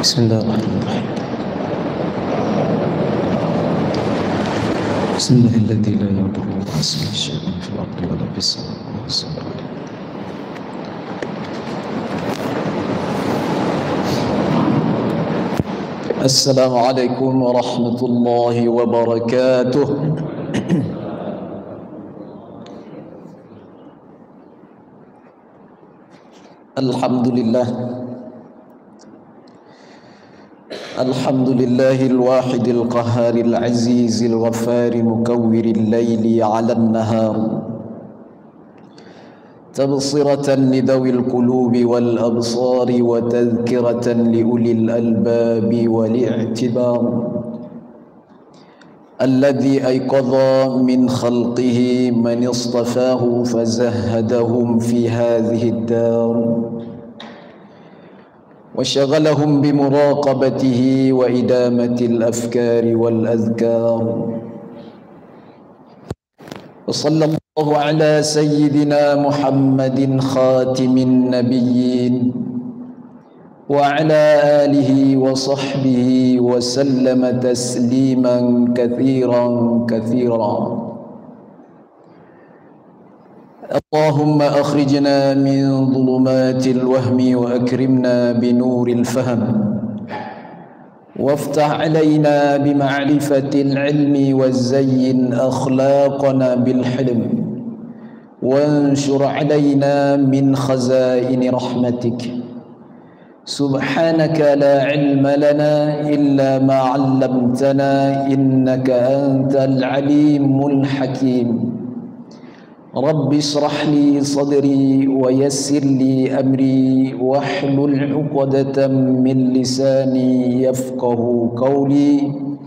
Bismillahirrahmanirrahim. Bismillahilladzi la yadurru ma'a ismihi syai'un fil ardi wa la fis samaa'i. Assalamualaikum warahmatullahi wabarakatuh. Alhamdulillah. Alhamdulillahil wahidil qahharil azizil ghaffaril mukawwiril laili 'alan nahar tabsiratan lidawil qulubi wal absari wa tadhkiratan liulil albabi wal i'tibar alladhi ayqadha min khalqihi man istafahu fazahhadahum fi hadhihi ad-dar وشغلهم بمراقبته وإدامة الأفكار والأذكار وصلى الله على سيدنا محمد خاتم النبيين وعلى آله وصحبه وسلم تسليما كثيرا كثيرا اللهم أخرجنا من ظلمات الوهم وأكرمنا بنور الفهم وافتح علينا بمعرفة العلم وزين أخلاقنا بالحلم وانشر علينا من خزائن رحمتك سبحانك لا علم لنا إلا ما علمتنا إنك أنت العليم الحكيم رب اشرح لي صدري ويسر لي أمري واحلل عقدة من لساني يفقه قولي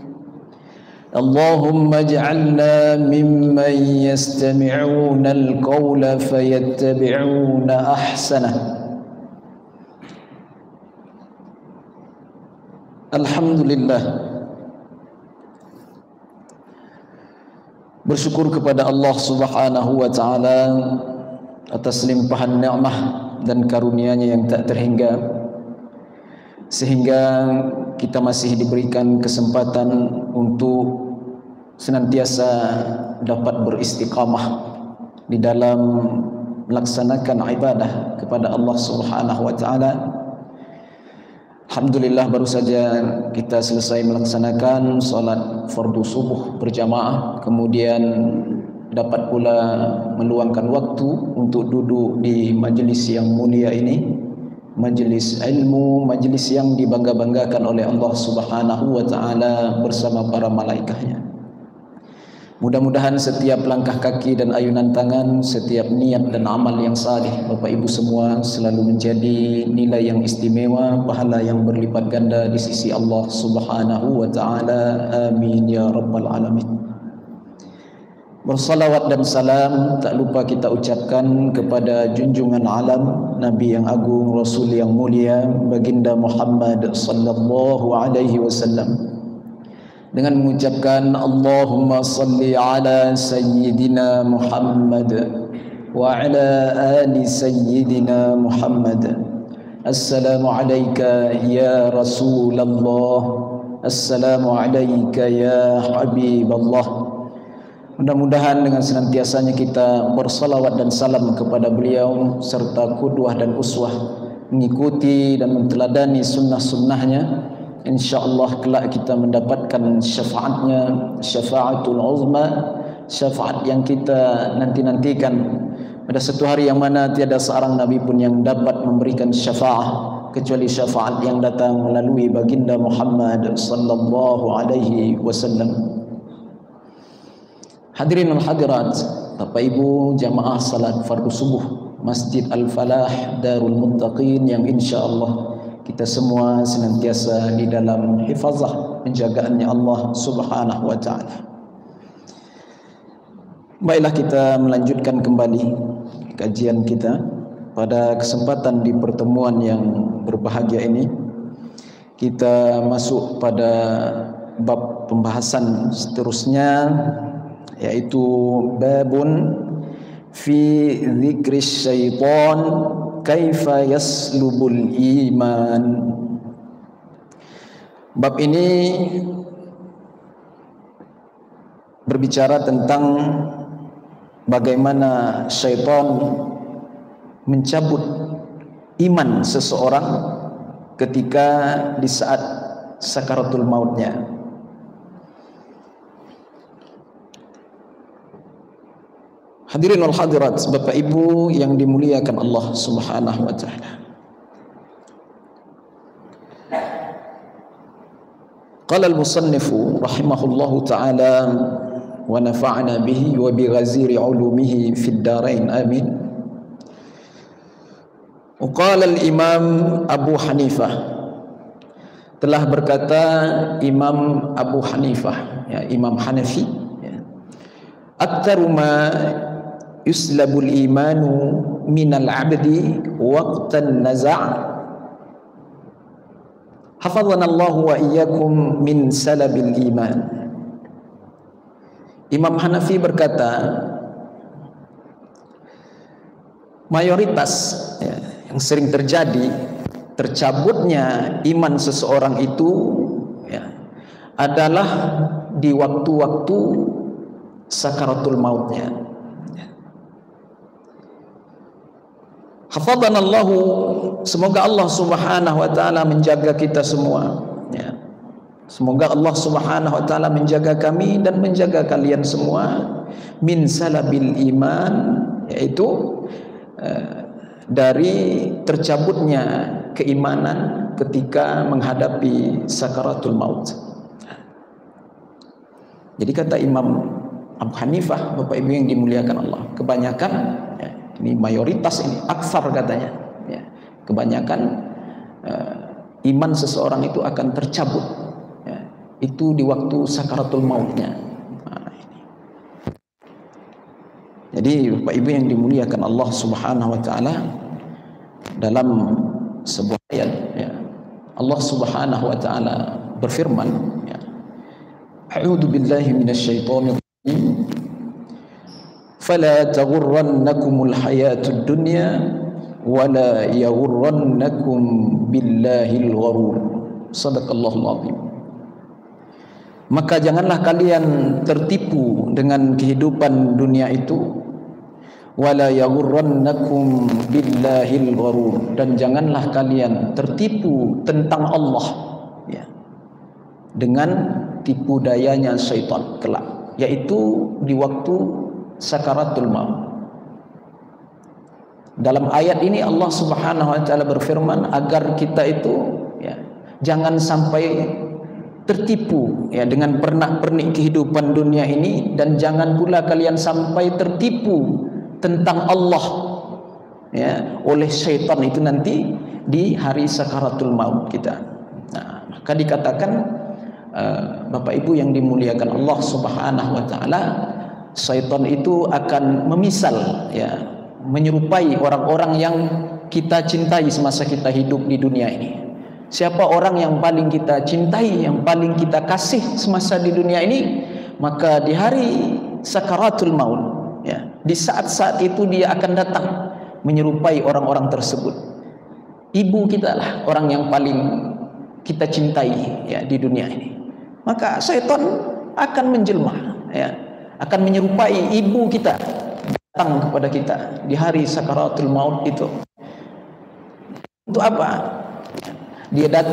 اللهم اجعلنا ممن يستمعون القول فيتبعون أحسنه الحمد لله. Bersyukur kepada Allah Subhanahu wa taala atas limpahan nikmat dan karunia-Nya yang tak terhingga, sehingga kita masih diberikan kesempatan untuk senantiasa dapat beristiqamah di dalam melaksanakan ibadah kepada Allah Subhanahu wa taala. Alhamdulillah, baru saja kita selesai melaksanakan salat fardu subuh berjamaah, kemudian dapat pula meluangkan waktu untuk duduk di majlis yang mulia ini, majlis ilmu, majlis yang dibangga-banggakan oleh Allah Subhanahu wa taala bersama para malaikatnya. Mudah-mudahan setiap langkah kaki dan ayunan tangan, setiap niat dan amal yang salih Bapak Ibu semua selalu menjadi nilai yang istimewa, pahala yang berlipat ganda di sisi Allah Subhanahu wa taala. Amin ya rabbal alamin. Bersalawat dan salam tak lupa kita ucapkan kepada junjungan alam, Nabi yang agung, Rasul yang mulia, baginda Muhammad sallallahu alaihi wasallam, dengan mengucapkan Allahumma salli ala Sayyidina Muhammad wa ala ali Sayyidina Muhammad. Assalamu alayka ya Rasulullah, assalamu alayka ya Habiballah. Mudah-mudahan dengan senantiasanya kita bersalawat dan salam kepada beliau serta qudwah dan uswah, mengikuti dan menteladani sunnah-sunnahnya, InsyaAllah kelak kita mendapatkan syafaatnya, syafaatul uzma, syafaat yang kita nanti-nantikan pada satu hari yang mana tiada seorang Nabi pun yang dapat memberikan syafaat kecuali syafaat yang datang melalui baginda Muhammad sallallahu alaihi wasallam. Hadirin wal hadirat, Bapak Ibu jamaah salat fardu subuh Masjid Al-Falah Darul Muttaqin yang insyaAllah kita semua senantiasa di dalam hifazah penjagaannya Allah Subhanahu wa taala. Baiklah, kita melanjutkan kembali kajian kita pada kesempatan di pertemuan yang berbahagia ini. Kita masuk pada bab pembahasan seterusnya, yaitu babun fi dzikris syaitan kaifa yaslubul iman. Bab ini berbicara tentang bagaimana syaitan mencabut iman seseorang ketika di saat sakaratul mautnya. Hadirin wal hadirat, Bapak Ibu yang dimuliakan Allah Subhanahu wa taala. Qala al-musannifu rahimahullahu taala wa nafa'na bihi wa bi ghaziri ulumihi fid darain amin. Qala al-imam Abu Hanifah, telah berkata Imam Abu Hanifah, ya, Imam Hanafi, ya, aktaru ma yuslabul imanu minal abdi waqtan naza' hafadhanallahu wa iyyakum min salabil iman. Imam Hanafi berkata, mayoritas, ya, yang sering terjadi tercabutnya iman seseorang itu, ya, adalah di waktu-waktu sakaratul mautnya. Hafadhanallahu, semoga Allah Subhanahu wa taala menjaga kita semua, ya. Semoga Allah Subhanahu wa taala menjaga kami dan menjaga kalian semua min salabil iman, yaitu dari tercabutnya keimanan ketika menghadapi sakaratul maut. Jadi kata Imam Abu Hanifah, Bapak Ibu yang dimuliakan Allah, kebanyakan, ya, ini mayoritas, ini aksar katanya, ya, kebanyakan iman seseorang itu akan tercabut, ya, itu di waktu sakaratul mautnya. Nah, ini. Jadi Bapak Ibu yang dimuliakan Allah Subhanahu wa taala, dalam sebuah ayat, ya, Allah Subhanahu wa taala berfirman, ya, a'udzu billahi minasyaitonir rajim, fala taghurrannakumul hayatud dunya wala yaghurrannakum billahil gharur. Shadaqallahul azim. Maka janganlah kalian tertipu dengan kehidupan dunia itu, wala yaghurrannakum billahil gharur, dan janganlah kalian tertipu tentang Allah, ya, dengan tipu dayanya syaitan kelak, yaitu di waktu sakaratul maut. Dalam ayat ini Allah Subhanahu wa taala berfirman agar kita itu, ya, jangan sampai tertipu, ya, dengan pernak-pernik kehidupan dunia ini, dan jangan pula kalian sampai tertipu tentang Allah, ya, oleh syaitan itu nanti di hari sakaratul maut kita. Nah, maka dikatakan, Bapak Ibu yang dimuliakan Allah Subhanahu wa taala, syaitan itu akan memisal, ya, menyerupai orang-orang yang kita cintai semasa kita hidup di dunia ini. Siapa orang yang paling kita cintai, yang paling kita kasih semasa di dunia ini, maka di hari sakaratul maut, ya, di saat-saat itu dia akan datang menyerupai orang-orang tersebut. Ibu kita lah orang yang paling kita cintai, ya, di dunia ini. Maka syaitan akan menjelma, ya, akan menyerupai ibu kita, datang kepada kita di hari sakaratul maut itu. Untuk apa? Dia datang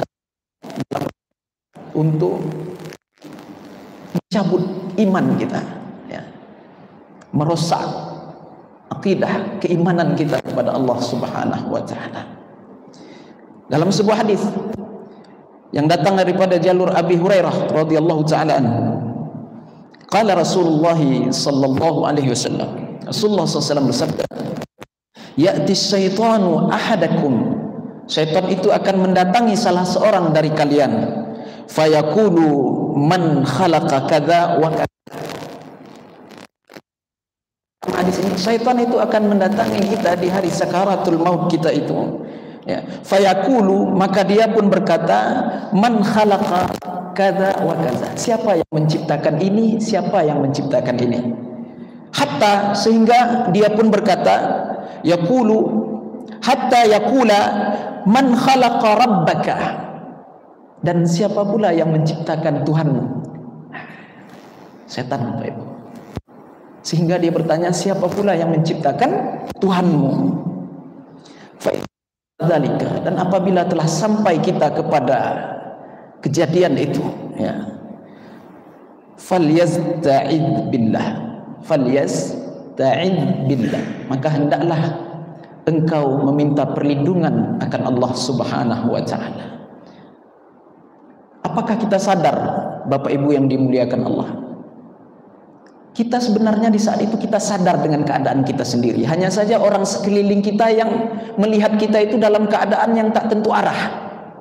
untuk mencabut iman kita, ya, merusak akidah keimanan kita kepada Allah Subhanahu wa taala. Dalam sebuah hadis yang datang daripada jalur Abi Hurairah radhiyallahu taala anhu, qala Rasulullah sallallahu alaihi wasallam, Rasulullah SAW bersabda, ya'ti syaitanu ahadakum, syaitan itu akan mendatangi salah seorang dari kalian, fayaqulu man khalaqa kadza wa kadza. Hadis ini, syaitan itu akan mendatangi kita di hari sakaratul maut kita itu, ya, fayaqulu, maka dia pun berkata, man khalaqa kadza wa kadza, siapa yang menciptakan ini, siapa yang menciptakan ini. Hatta, sehingga dia pun berkata, yaqulu, hatta yaqula man khalaqa rabbaka, Dan siapa pula yang menciptakan Tuhanmu? Setan, Bapak Ibu. Sehingga dia bertanya, siapa pula yang menciptakan Tuhanmu? Dan apabila telah sampai kita kepada kejadian itu, ya, falyasta'id billah, maka hendaklah engkau meminta perlindungan akan Allah Subhanahu wa taala. Apakah kita sadar, Bapak Ibu yang dimuliakan Allah? Kita sebenarnya di saat itu kita sadar dengan keadaan kita sendiri. Hanya saja orang sekeliling kita yang melihat kita itu dalam keadaan yang tak tentu arah.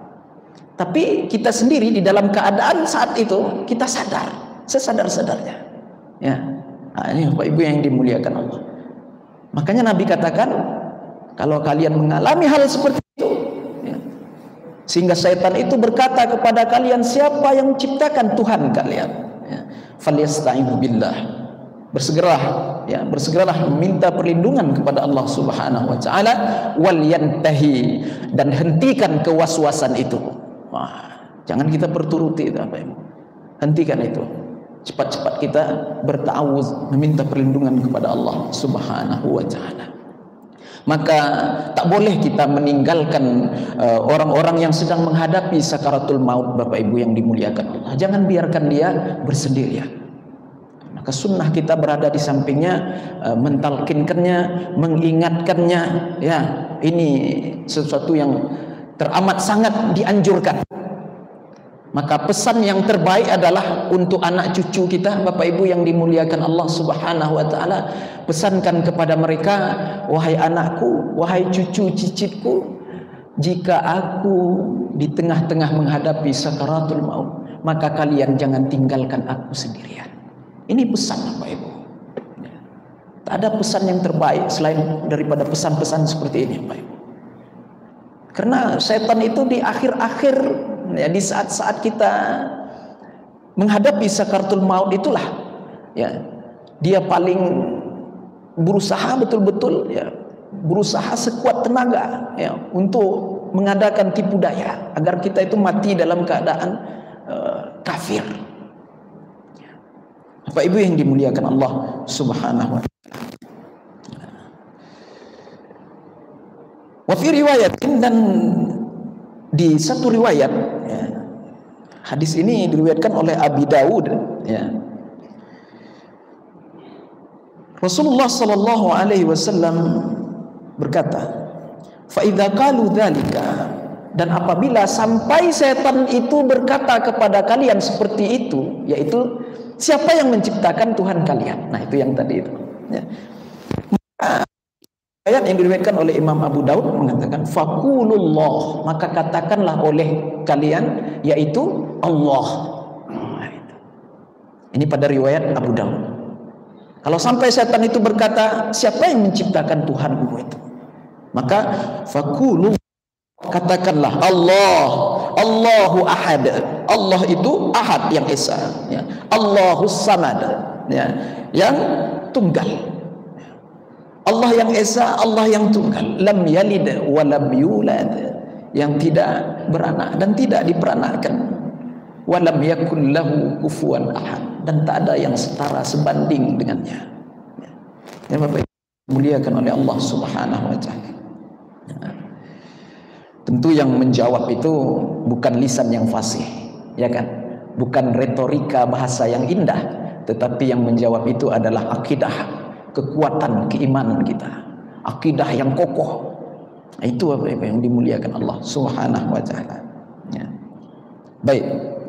Tapi kita sendiri di dalam keadaan saat itu kita sadar, sesadar-sadarnya. Ya, nah, ini Bapak Ibu yang dimuliakan Allah. Makanya Nabi katakan, kalau kalian mengalami hal seperti itu, ya, sehingga syaitan itu berkata kepada kalian, siapa yang menciptakan Tuhan kalian? Ya, falyasta'idzu billah. Bersegeralah meminta perlindungan kepada Allah Subhanahu wa taala, wal yantahi, dan hentikan kewaswasan itu. Wah, jangan kita berturuti itu, apa ya? Hentikan itu. Cepat-cepat kita berta'awuz, meminta perlindungan kepada Allah Subhanahu wa taala. Maka tak boleh kita meninggalkan orang-orang yang sedang menghadapi sakaratul maut, Bapak Ibu yang dimuliakan Allah. Jangan biarkan dia bersendirian. Maka sunnah kita berada di sampingnya, mentalkinkannya, mengingatkannya. Ya, ini sesuatu yang teramat sangat dianjurkan. Maka pesan yang terbaik adalah untuk anak cucu kita, Bapak Ibu yang dimuliakan Allah Subhanahu wa taala. Pesankan kepada mereka, wahai anakku, wahai cucu cicitku, jika aku di tengah-tengah menghadapi sakaratul maut, maka kalian jangan tinggalkan aku sendirian. Ini pesan, Bapak Ibu. Tak ada pesan yang terbaik selain daripada pesan-pesan seperti ini, Bapak Ibu. Karena setan itu di akhir-akhir, ya, di saat-saat kita menghadapi sakaratul maut itulah, ya, dia paling berusaha betul-betul, ya, berusaha sekuat tenaga, ya, untuk mengadakan tipu daya agar kita itu mati dalam keadaan kafir. Bapak Ibu yang dimuliakan Allah Subhanahu wa taala. Wa fi riwayat, dan di satu riwayat, ya, hadis ini diriwayatkan oleh Abi Dawud, ya, Rasulullah sallallahu alaihi wasallam berkata, fa idza qalu dzalika, dan apabila sampai setan itu berkata kepada kalian seperti itu, yaitu siapa yang menciptakan Tuhan kalian? Nah, itu yang tadi itu, ya. Ayat yang diriwayatkan oleh Imam Abu Daud mengatakan, faqulullah, maka katakanlah oleh kalian, yaitu Allah. Ini pada riwayat Abu Daud. Kalau sampai setan itu berkata, siapa yang menciptakan Tuhanmu itu? Maka faqulullah, katakanlah Allah. Allahu ahad. Allah itu ahad, yang esa, ya. Allahus samad, ya, yang tunggal. Allah yang esa, Allah yang tunggal. Lam yalid wa lam yulad, yang tidak beranak dan tidak diperanakkan. Wa lam yakul lahu kufuwan ahad, dan tak ada yang setara sebanding dengannya. Ya, Bapak dimuliakan oleh Allah Subhanahu wa taala. Tentu yang menjawab itu bukan lisan yang fasih, ya kan? Bukan retorika bahasa yang indah, tetapi yang menjawab itu adalah akidah, kekuatan keimanan kita, akidah yang kokoh. Itu apa yang dimuliakan Allah Subhanahu wa taala. Ya. Baik.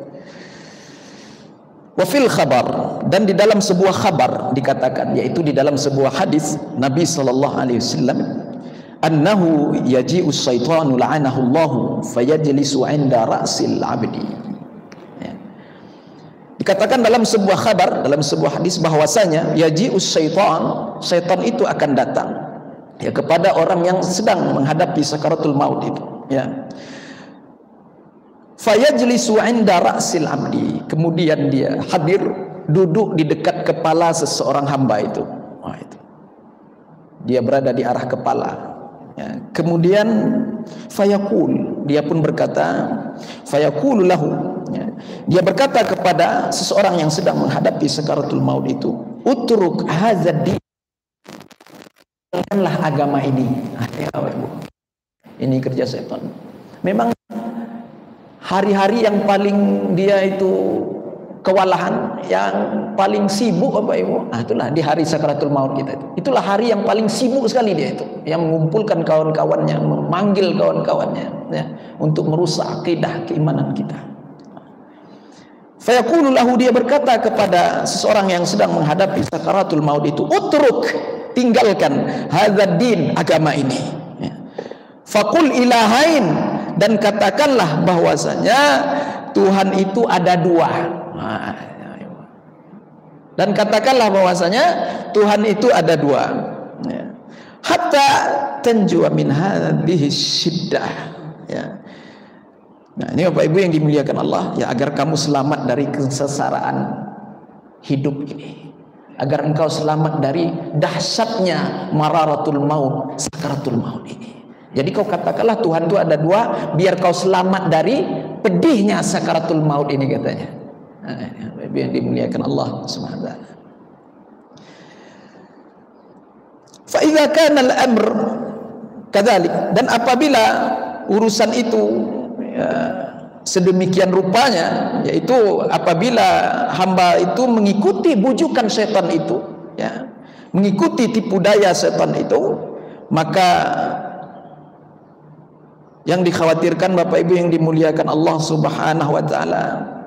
Wa fil khabar, dan di dalam sebuah khabar dikatakan, yaitu di dalam sebuah hadis Nabi sallallahu alaihi wasallam, annahu yaji'u syaitanu la'anahu Allahu fayajlisu 'inda ra'sil 'abdi. Ya. Dikatakan dalam sebuah khabar, dalam sebuah hadis, bahwasanya yaji'u syaitan, syaitan itu akan datang, ya, kepada orang yang sedang menghadapi sakaratul maut itu, ya. Fayajlisu 'inda ra'sil 'abdi, kemudian dia hadir, duduk di dekat kepala seseorang hamba itu. Wah, itu. Dia berada di arah kepala. Ya, kemudian fayaqul, dia pun berkata, fayaqulu lahu, ya, dia berkata kepada seseorang yang sedang menghadapi sakaratul maut itu, utruk hadzal din, tinggalkanlah agama ini. Ya, Ibu. Ini kerja setan. Memang hari-hari yang paling dia itu kewalahan, yang paling sibuk Bapak Ibu, itulah di hari sakaratul maut kita itu. Itulah hari yang paling sibuk sekali dia itu, yang mengumpulkan kawan-kawannya, memanggil kawan-kawannya, ya, untuk merusak akidah keimanan kita. Fayaqulu lahu, dia berkata kepada seseorang yang sedang menghadapi sakaratul maut itu, utruk, tinggalkan hadzal din, agama ini. Ya. Faqul ilahain, dan katakanlah bahwasanya Tuhan itu ada dua. Dan katakanlah bahwasanya Tuhan itu ada dua. Hatta tanjua min hadhihi syiddah. Ya. Nah, ini Bapak Ibu yang dimuliakan Allah, ya, agar kamu selamat dari kesengsaraan hidup ini, agar engkau selamat dari dahsyatnya mararatul maut, sakaratul maut ini. Jadi kau katakanlah Tuhan itu ada dua, biar kau selamat dari pedihnya sakaratul maut ini, katanya. Nah, yang dimuliakan Allah Subhanahu wa taala. Fa idza kana al-amr kadzalik, dan apabila urusan itu, ya, sedemikian rupanya, yaitu apabila hamba itu mengikuti bujukan setan itu, ya, mengikuti tipu daya setan itu, maka yang dikhawatirkan Bapak Ibu yang dimuliakan Allah Subhanahu wa taala,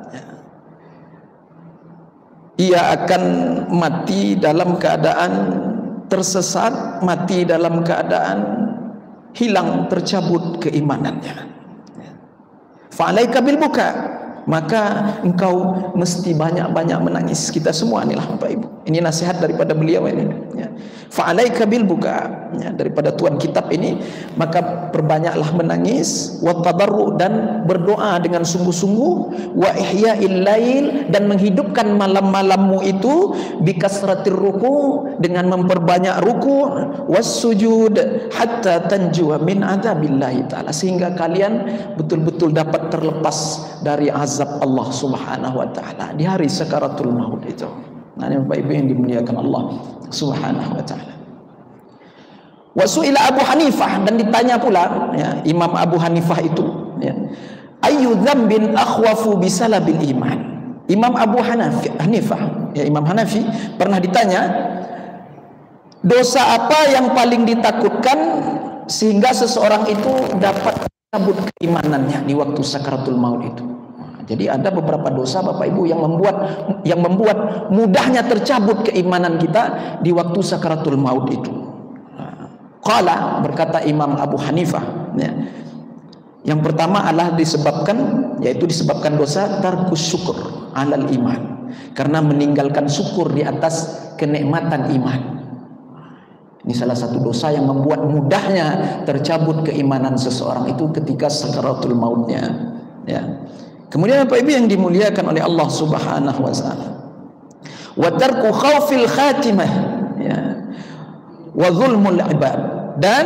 ia akan mati dalam keadaan tersesat, mati dalam keadaan hilang, tercabut keimanannya. Fa'alaika bil buka, maka engkau mesti banyak-banyak menangis. Kita semua inilah Bapak Ibu, ini nasihat daripada beliau ini, ya. Fa'alaika bil buka, ya, daripada tuan kitab ini, maka perbanyaklah menangis, wa tadarru, dan berdoa dengan sungguh-sungguh, wa ihya'il lail, dan menghidupkan malam-malammu itu, bikasratir ruku, dengan memperbanyak ruku, was sujud, hatta tanjua min adzabillahi ta'ala, sehingga kalian betul-betul dapat terlepas dari azab Allah Subhanahu wa taala di hari sakaratul maut itu. Nah, ini Bapak Ibu yang dimuliakan Allah Subhanahu wa taala. Wa su'ila Abu Hanifah, dan ditanya pula, ya, Imam Abu Hanifah itu, ya, ayyu dzambin akhwafu bisalabil iman. Imam Abu Hanifah, ya, Imam Hanafi pernah ditanya, dosa apa yang paling ditakutkan sehingga seseorang itu dapat cabut keimanannya di waktu sakaratul maut itu. Jadi ada beberapa dosa Bapak Ibu yang membuat mudahnya tercabut keimanan kita di waktu sakaratul maut itu. Qala, berkata Imam Abu Hanifah, ya, yang pertama adalah disebabkan dosa tarkus syukur alal iman, karena meninggalkan syukur di atas kenikmatan iman. Ini salah satu dosa yang membuat mudahnya tercabut keimanan seseorang itu ketika sakaratul mautnya, ya. Kemudian Bapak Ibu yang dimuliakan oleh Allah Subhanahu wa taala, wa tarku khaufil khatimah, ya, wa zulmul ibad, dan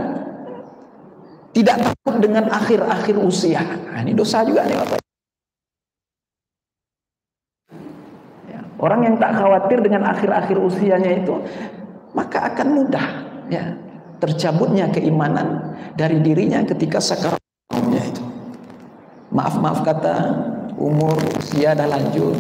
tidak takut dengan akhir-akhir usia. Nah, ini dosa juga nih Bapak. Ya, orang yang tak khawatir dengan akhir-akhir usianya itu, maka akan mudah, ya, tercabutnya keimanan dari dirinya ketika sakaratul mautnya itu. Maaf kata, umur usia dah lanjut,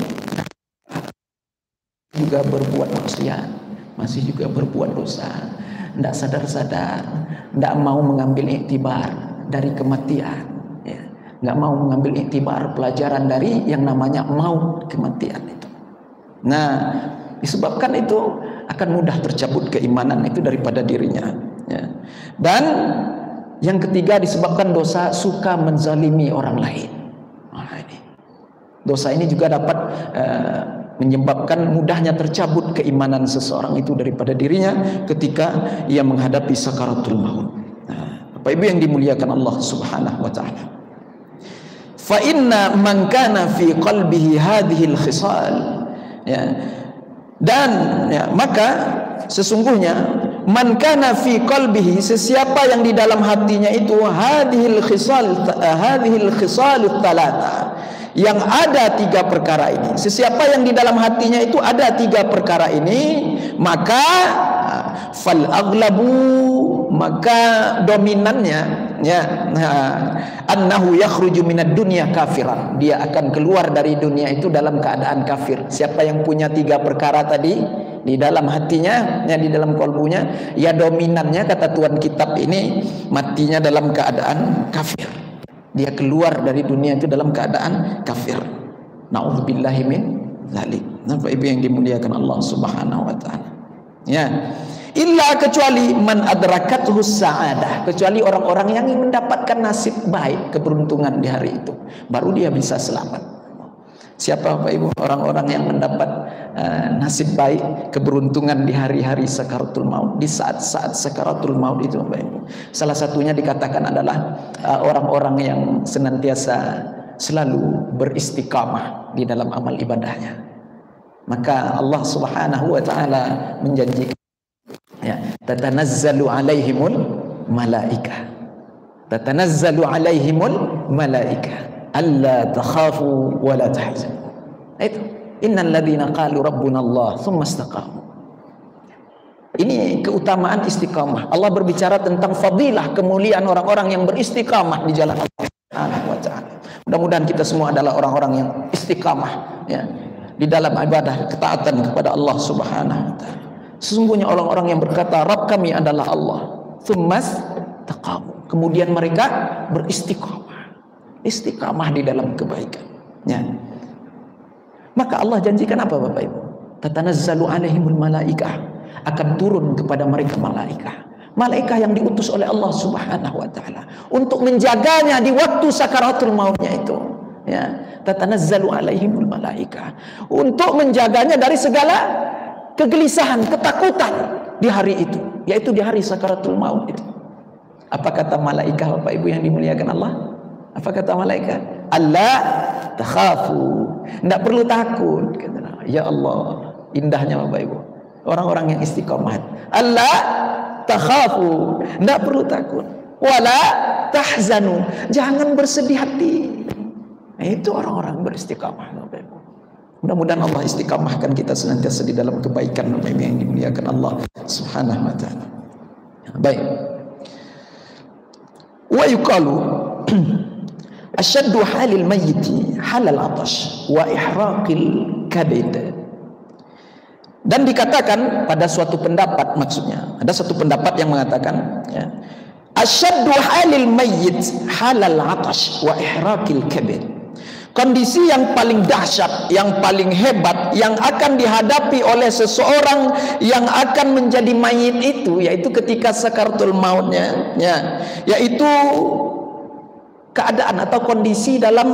juga berbuat maksiat, masih juga berbuat dosa, tidak sadar-sadar, tidak mau mengambil iktibar dari kematian, ya, tidak mau mengambil iktibar pelajaran dari yang namanya maut, kematian itu. Nah, disebabkan itu akan mudah tercabut keimanan itu daripada dirinya, ya. Dan yang ketiga disebabkan dosa suka menzalimi orang lain. Nah, ini. Dosa ini juga dapat menyebabkan mudahnya tercabut keimanan seseorang itu daripada dirinya ketika ia menghadapi sakaratul maut. Nah, Bapak Ibu yang dimuliakan Allah Subhanahu wa taala. Fa inna man kana fi qalbihi hadhil khisal, ya. Dan, ya, maka sesungguhnya man kana fi qalbihi, sesiapa yang di dalam hatinya itu hadhil khisal thalatha, yang ada 3 perkara ini. Sesiapa yang di dalam hatinya itu ada 3 perkara ini, maka fal aghlabu, maka dominannya annahu yakhruju minad dunya kafiran, dia akan keluar dari dunia itu dalam keadaan kafir. Siapa yang punya 3 perkara tadi di dalam hatinya, di dalam kolbunya, ya dominannya, kata Tuan kitab ini, matinya dalam keadaan kafir. Dia keluar dari dunia itu dalam keadaan kafir. Na'udzubillahi min dzalik. Bapak Ibu yang dimuliakan Allah Subhanahu wa taala. Ya. Illa, kecuali man adrakathu sa'adah, kecuali orang-orang yang mendapatkan nasib baik, keberuntungan di hari itu, baru dia bisa selamat. Siapa Bapak Ibu orang-orang yang mendapat nasib baik, keberuntungan di hari-hari sakaratul maut, di saat-saat sakaratul maut itu Bapak Ibu? Salah satunya dikatakan adalah orang-orang yang senantiasa selalu beristiqamah di dalam amal ibadahnya. Maka Allah Subhanahu wa taala menjanjikan, ya, tatanazzalu alaihimul malaikah, tatanazzalu alaihimul malaikah alla takhafu wa la tahzanu. Itu innal ladzina qalu rabbuna Allah tsumma istaqamu. Ini keutamaan istiqamah. Allah berbicara tentang fadilah, kemuliaan orang-orang yang beristiqamah di jalan Allah Subhanahu wa taala. Mudah-mudahan kita semua adalah orang-orang yang istiqamah, ya, di dalam ibadah, ketaatan kepada Allah Subhanahu wa taala. Sesungguhnya orang-orang yang berkata Rabb kami adalah Allah, tsumma istaqamu, kemudian mereka beristiqamah, istiqamah di dalam kebaikan, ya. Maka Allah janjikan apa Bapak Ibu? Tatanazzalu alaihimul malaikah, akan turun kepada mereka malaikah yang diutus oleh Allah Subhanahu wa taala untuk menjaganya di waktu sakaratul mautnya itu, ya. Tatanazzalu alaihimul malaikah, untuk menjaganya dari segala kegelisahan, ketakutan di hari itu, yaitu di hari sakaratul maut itu. Apa kata malaikat Bapak Ibu yang dimuliakan Allah? Apa kata malaikat? Allah takhafu, tidak perlu takut. Ya Allah, indahnya Bapak Ibu orang-orang yang istiqamah. Allah takhafu, tidak perlu takut. Wala tahzanu, jangan bersedih hati. Nah, itu orang-orang beristiqamah Bapak Ibu. Mudah-mudahan Allah istiqamahkan kita senantiasa di dalam kebaikan Bapak Ibu yang dimuliakan Allah Subhanahu wa taala. Baik. Wa yuqalu asyaddu halil mayyiti halal atash wa ihraqil kabid. Dan dikatakan pada suatu pendapat, maksudnya ada satu pendapat yang mengatakan, ya, asyaddu halil mayyit halal atash wa ihraqil kabid. Kondisi yang paling dahsyat, yang paling hebat yang akan dihadapi oleh seseorang yang akan menjadi mayit itu, yaitu ketika sakaratul mautnya, ya, yaitu keadaan atau kondisi dalam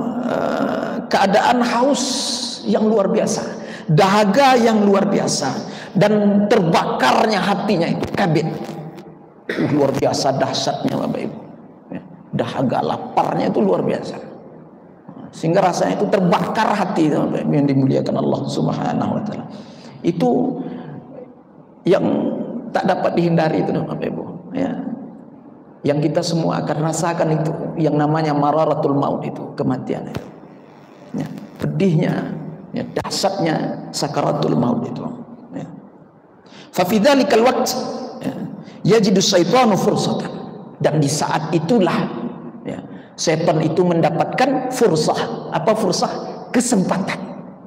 keadaan haus yang luar biasa, dahaga yang luar biasa, dan terbakarnya hatinya itu kabid. Luar biasa dahsyatnya Bapak Ibu, ya, dahaga laparnya itu luar biasa, sehingga rasanya itu terbakar hati itu, Bapak Ibu yang dimuliakan Allah Subhanahu wa taala. Itu yang tak dapat dihindari itu Bapak Ibu, ya. Yang kita semua akan rasakan itu, yang namanya mararatul maut itu, kematian itu, ya, pedihnya, ya, dahsyatnya sakaratul maut itu, ya. Fa fi dzalikal waqt, ya, yajidu syaitanu fursatan, dan di saat itulah, ya, setan itu mendapatkan fursah. Apa fursah? Kesempatan.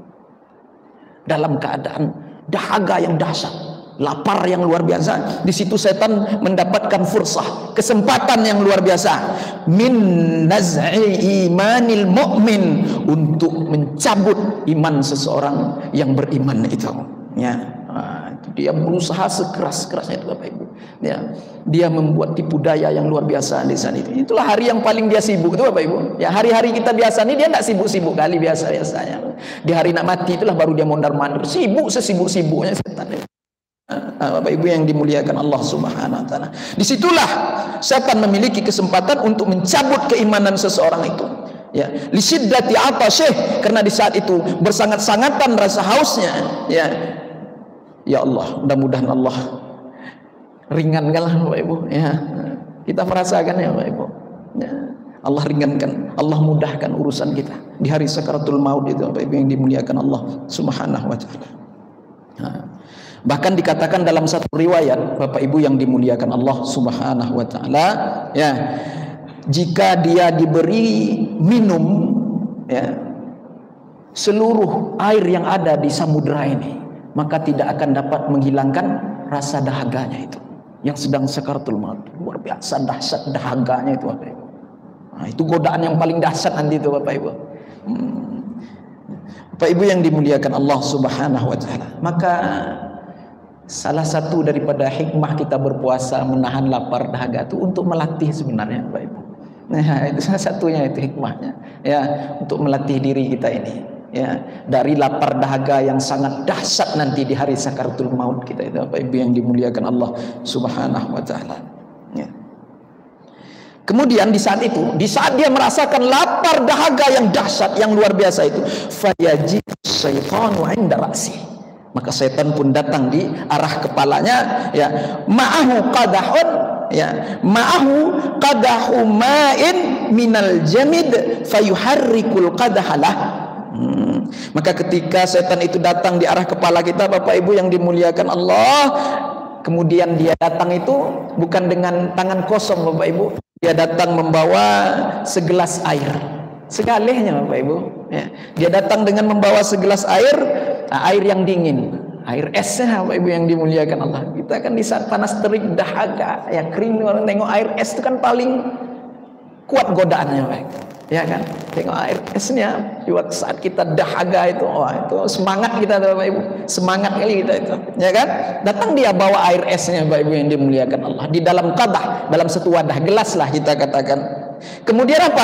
Dalam keadaan dahaga yang dahsyat, lapar yang luar biasa, di situ setan mendapatkan fursah, kesempatan yang luar biasa, min naz'i imanil mu'min, untuk mencabut iman seseorang yang beriman itu, ya. Dia berusaha sekeras-kerasnya itu Bapak Ibu, ya. Dia membuat tipu daya yang luar biasa di sana itu. Itulah hari yang paling dia sibuk itu Bapak Ibu, ya. Hari-hari kita biasa ini dia tidak sibuk-sibuk kali biasa-biasanya. Di hari nak mati itulah baru dia mondar-mandir, sibuk sesibuk-sibuknya setan itu. Bapak Ibu yang dimuliakan Allah Subhanahu wa taala. Disitulah setan memiliki kesempatan untuk mencabut keimanan seseorang itu, ya, li syiddati atasyih, karena di saat itu bersangat-sangatan rasa hausnya, ya. Ya Allah, mudah-mudahan Allah ringankanlah Bapak Ibu ya. Kita merasakan ya Bapak Ibu ya. Allah ringankan, Allah mudahkan urusan kita di hari sakaratul maut itu Bapak Ibu yang dimuliakan Allah Subhanahu wa taala. Bahkan dikatakan dalam satu riwayat Bapak Ibu yang dimuliakan Allah Subhanahu wa taala ya, jika dia diberi minum ya seluruh air yang ada di samudera ini, maka tidak akan dapat menghilangkan rasa dahaganya itu yang sedang sakaratul maut. Luar biasa dahsyat dahaganya itu Bapak Ibu. Nah, itu godaan yang paling dahsyat nanti itu Bapak Ibu. Bapak Ibu yang dimuliakan Allah Subhanahu wa taala. Maka salah satu daripada hikmah kita berpuasa menahan lapar dahaga itu untuk melatih sebenarnya Bapak Ibu. Nah, itu salah satunya itu hikmahnya ya, untuk melatih diri kita ini ya dari lapar dahaga yang sangat dahsyat nanti di hari sakaratul maut kita itu Bapak Ibu yang dimuliakan Allah Subhanahu wa taala ya. Kemudian di saat itu, di saat dia merasakan lapar dahaga yang dahsyat yang luar biasa itu, fayaji'u syaitanu 'inda ra'si, maka setan pun datang di arah kepalanya ya, ma'ahu qadahun ya, ma'ahu qadahu ma'in minal jamid fayuharrikul qadahalah. Maka ketika setan itu datang di arah kepala kita Bapak Ibu yang dimuliakan Allah, kemudian dia datang itu bukan dengan tangan kosong Bapak Ibu, dia datang membawa segelas air segalihnya Bapak Ibu ya. Dia datang dengan membawa segelas air, air yang dingin, air esnya Bapak Ibu yang dimuliakan Allah. Kita kan di saat panas terik dahaga ya, kering, orang tengok air es itu kan paling kuat godaannya Bapak Ibu ya kan. Tengok air esnya di saat kita dahaga itu, wah itu semangat kita Bapak Ibu, semangat kali kita itu ya kan. Datang dia bawa air esnya Bapak Ibu yang dimuliakan Allah di dalam qadah, dalam satu wadah gelas lah kita katakan. Kemudian apa?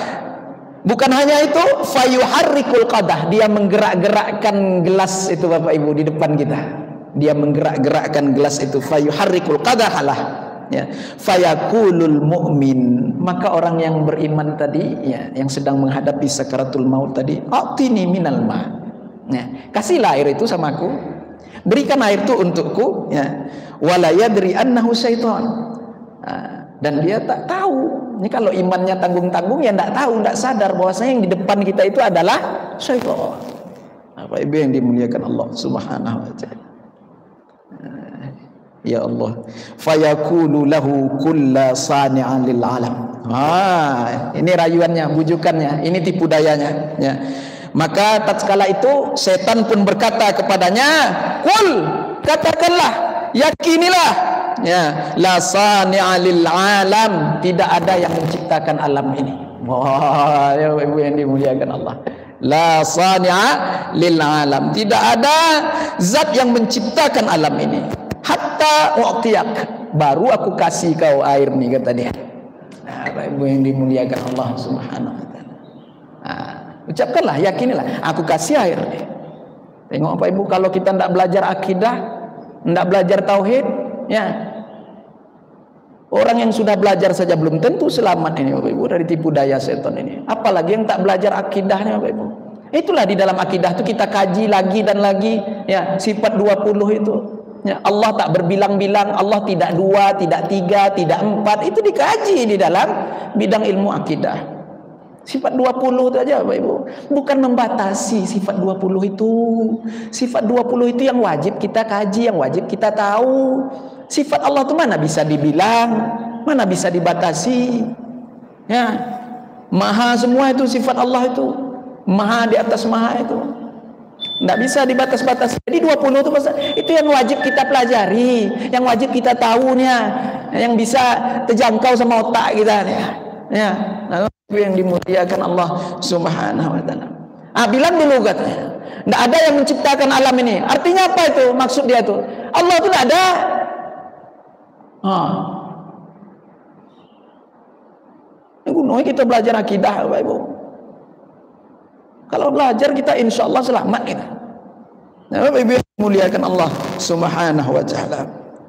Bukan hanya itu, fayuharrikul qadah, dia menggerak-gerakkan gelas itu Bapak Ibu di depan kita. Dia menggerak-gerakkan gelas itu, fayuharrikul qadah lah ya, fayakulul mu'min, maka orang yang beriman tadi ya, yang sedang menghadapi sakaratul maut tadi, atini minal ma ya, kasihlah air itu sama aku, berikan air itu untukku ya, wala yadri annahu syaitan. Dan dia tak tahu, ini kalau imannya tanggung-tanggung ya tidak tahu, tidak sadar bahwasanya yang di depan kita itu adalah syaitan. Bapak Ibu yang dimuliakan Allah Subhanahu wa taala. Ya Allah, fayaqulu lahu kulla sani'an lil alam. Ini rayuannya, bujukannya, ini tipu dayanya ya. Maka tatkala itu setan pun berkata kepadanya, "Qul," katakanlah, yakinilah ya, la sani'a lil alam, tidak ada yang menciptakan alam ini. Wah, ya Ibu yang dimuliakan Allah. La sani'a lil alam, tidak ada zat yang menciptakan alam ini. Hatta u'tiyak, baru aku kasih kau air nih, kata dia. Nah, Bapak Ibu yang dimuliakan Allah Subhanahu wa taala. Ucapkanlah, yakinilah, aku kasih air nih. Tengok Bapak Ibu, kalau kita tidak belajar akidah, tidak belajar tauhid, ya, orang yang sudah belajar saja belum tentu selamat ini Bapak Ibu dari tipu daya setan ini. Apalagi yang tak belajar akidahnya Bapak Ibu. Itulah di dalam akidah itu kita kaji lagi dan lagi ya, sifat 20 itu. Ya, Allah tak berbilang-bilang, Allah tidak 2, tidak 3, tidak 4. Itu dikaji di dalam bidang ilmu akidah. Sifat 20 itu aja Bapak Ibu. Bukan membatasi sifat 20 itu. Sifat 20 itu yang wajib kita kaji, yang wajib kita tahu. Sifat Allah itu mana bisa dibilang, mana bisa dibatasi. Ya, maha semua itu sifat Allah itu. Maha di atas maha itu. Tidak bisa dibatas-batas. Jadi 20 itu yang wajib kita pelajari, yang wajib kita tahunya, yang bisa terjangkau sama otak kita ya. Nah, yang dimuliakan Allah Subhanahu wa taala. Bilang dulu katanya, tidak ada yang menciptakan alam ini. Artinya apa itu? Maksud dia itu, Allah itu tidak ada. Ini kita belajar akidah Bapak Ibu. Kalau belajar kita insya Allah selamat kita. Nah, Bapak Ibu muliakan Allah Subhanahu wa taala.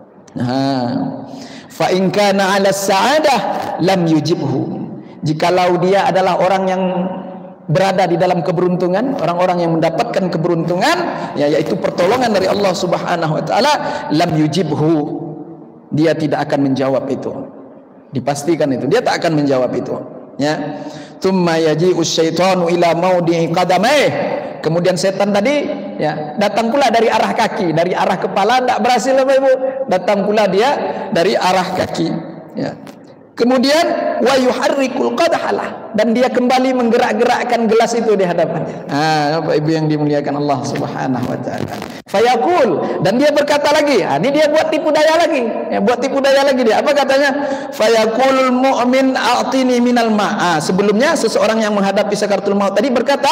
Fa in kana 'ala sa'adah lam yujibhu. Jikalau dia adalah orang yang berada di dalam keberuntungan, orang-orang yang mendapatkan keberuntungan ya, yaitu pertolongan dari Allah Subhanahu wa taala, lam yujibhu. dia tidak akan menjawab itu. Dipastikan itu, dia tak akan menjawab itu. Ya. Tsumma yaji'u syaitanu ila maudi'i qadamaihi. Kemudian setan tadi ya datang pula dari arah kaki, dari arah kepala tidak berhasil Bapak Ibu. Datang pula dia dari arah kaki. Ya. Kemudian wa yuharrikul qadhalah, dan dia kembali menggerak-gerakkan gelas itu di hadapannya. Bapak Ibu yang dimuliakan Allah Subhanahu wa taala. Fayaqul, dan dia berkata lagi. Ini dia buat tipu daya lagi. Ya, buat tipu daya lagi dia. Apa katanya? Fayaqulul mu'min a'tini minal ma'. Sebelumnya seseorang yang menghadapi sakaratul maut tadi berkata,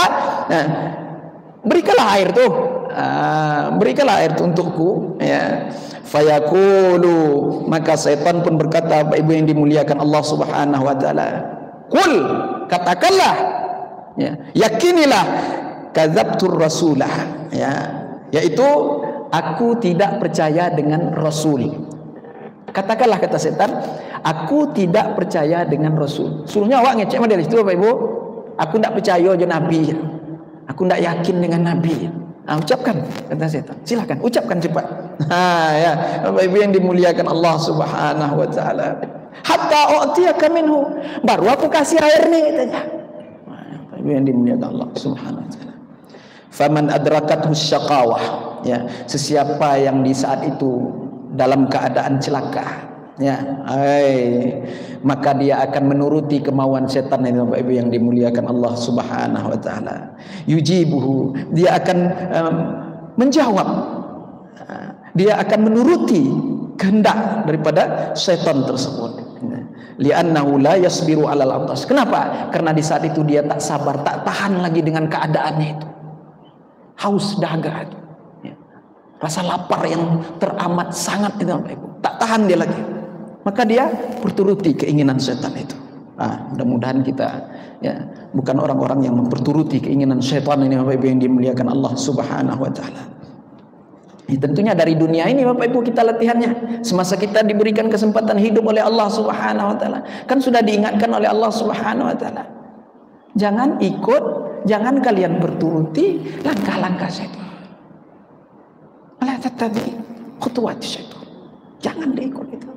berikanlah air tuh. Berikanlah air tuh untukku, ya. Fayaqulu, maka setan pun berkata, Bapak Ibu yang dimuliakan Allah Subhanahu wa taala, qul, katakanlah, ya, yakinilah, kadzabtur rasulah, ya, yaitu aku tidak percaya dengan rasul. Katakanlah, kata setan, aku tidak percaya dengan rasul. Suruhnya awak ngecek model itu Bapak Ibu. Aku tidak percaya je nabi. Aku tidak yakin dengan nabi. Ucapkan, kata setan. Silakan ucapkan cepat. Ya, Bapak Ibu yang dimuliakan Allah Subhanahu wa taala. Hatta u'tiyaka minhu. Baru aku kasih air nih, katanya. Bapak Ibu yang dimuliakan Allah Subhanahu wa taala. Faman adrakathu syaqawah, ya, sesiapa yang di saat itu dalam keadaan celaka, ya, maka dia akan menuruti kemauan setan ini, Bapak Ibu yang dimuliakan Allah Subhanahu wa taala. Yujibuhu, dia akan menjawab, dia akan menuruti kehendak daripada setan tersebut. Li'annahu la yasbiru 'alal atas. Kenapa? Karena di saat itu dia tak sabar, tak tahan lagi dengan keadaannya itu. Haus dahaga itu. Rasa lapar yang teramat sangat itu, Bapak Ibu. Tak tahan dia lagi. Maka dia berturuti keinginan setan itu. Mudah-mudahan kita, ya, bukan orang-orang yang memperturuti keinginan setan ini, Bapak Ibu yang dimuliakan Allah Subhanahu wa taala. Tentunya dari dunia ini Bapak Ibu kita latihannya. Semasa kita diberikan kesempatan hidup oleh Allah Subhanahu wa taala, kan sudah diingatkan oleh Allah Subhanahu wa taala. Jangan ikut, jangan kalian berturuti langkah-langkah setan. La tattabi khutuwat syaitan. Jangan diikut itu.